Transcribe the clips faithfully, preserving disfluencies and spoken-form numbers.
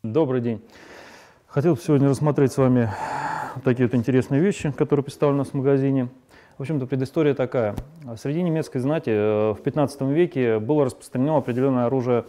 Добрый день. Хотел бы сегодня рассмотреть с вами такие вот интересные вещи, которые представлены у нас в магазине. В общем-то, предыстория такая. Среди немецкой знати в пятнадцатом веке было распространено определенное оружие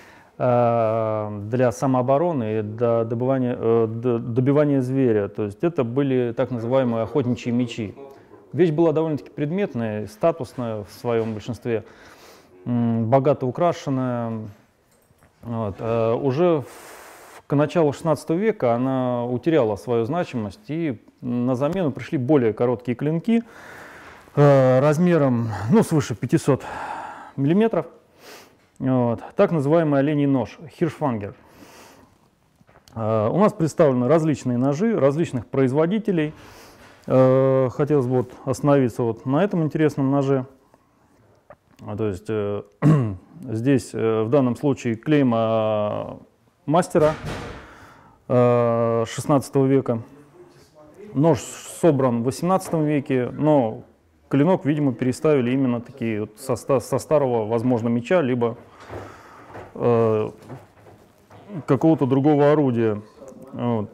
для самообороны и для добывания, добивания зверя. То есть это были так называемые охотничьи мечи. Вещь была довольно-таки предметная, статусная в своем большинстве, богато украшенная. Вот. Уже к началу шестнадцатого века она утеряла свою значимость, и на замену пришли более короткие клинки размером ну, свыше пятисот миллиметров. Вот. Так называемый оленей нож, хиршфангер. У нас представлены различные ножи различных производителей. Хотелось бы вот остановиться вот на этом интересном ноже. То есть здесь в данном случае клейма мастера шестнадцатого века. Нож собран в восемнадцатом веке, но клинок, видимо, переставили именно такие вот со, со старого, возможно, меча, либо э, какого-то другого орудия. Вот.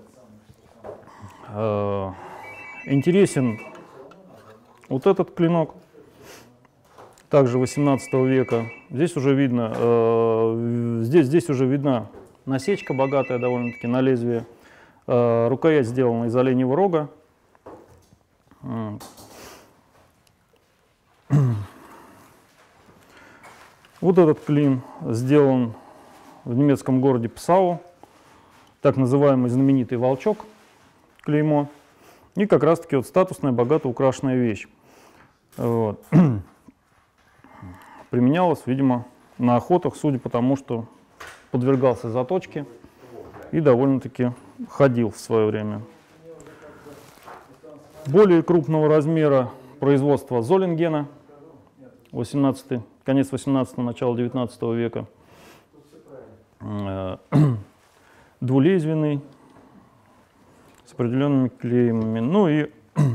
Э, интересен вот этот клинок, также восемнадцатого века. Здесь уже видно, э, здесь, здесь уже видна насечка богатая довольно-таки на лезвие. Э, рукоять сделана из оленьего рога. Вот этот клин сделан в немецком городе Псау, так называемый знаменитый волчок, клеймо. И как раз-таки вот статусная, богато украшенная вещь. Вот. Применялась, видимо, на охотах, судя по тому, что подвергался заточке и довольно-таки ходил в свое время. Более крупного размера производства Золингена, восемнадцатый, конец восемнадцатого, начало девятнадцатого века. Двулезвенный, с определенными клеймами. Ну и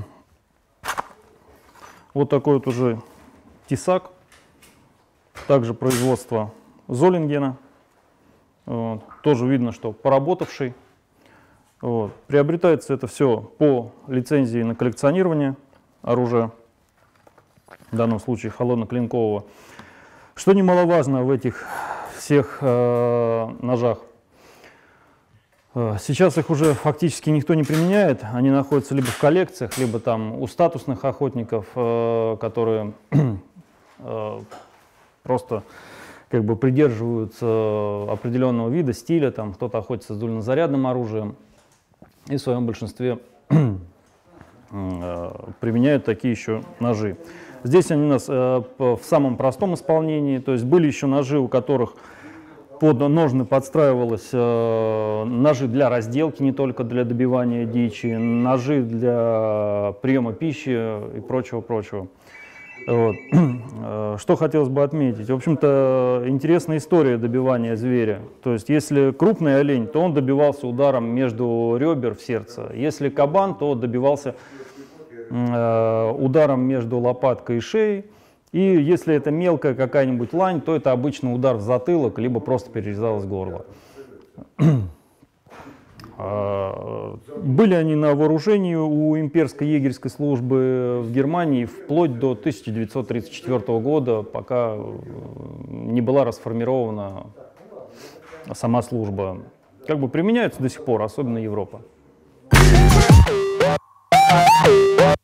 вот такой вот уже тесак, также производство Золингена. Вот. Тоже видно, что поработавший. Вот. Приобретается это все по лицензии на коллекционирование оружия, в данном случае холодно-клинкового. Что немаловажно в этих всех э, ножах, э, сейчас их уже фактически никто не применяет, они находятся либо в коллекциях, либо там у статусных охотников, э, которые э, просто как бы придерживаются определенного вида, стиля, там кто-то охотится с дульнозарядным оружием и в своем большинстве э, применяют такие еще ножи. Здесь они у нас э, в самом простом исполнении, то есть были еще ножи, у которых под ножны подстраивалось э, ножи для разделки, не только для добивания дичи, ножи для приема пищи и прочего-прочего. Вот. Что хотелось бы отметить? В общем-то, интересная история добивания зверя. То есть, если крупный олень, то он добивался ударом между ребер в сердце. Если кабан, то добивался ударом между лопаткой и шеей, и если это мелкая какая-нибудь лань, то это обычно удар в затылок, либо просто перерезалось горло. Были они на вооружении у имперской егерской службы в Германии вплоть до тысяча девятьсот тридцать четвёртого года, пока не была расформирована сама служба. Как бы применяются до сих пор, особенно Европа. What?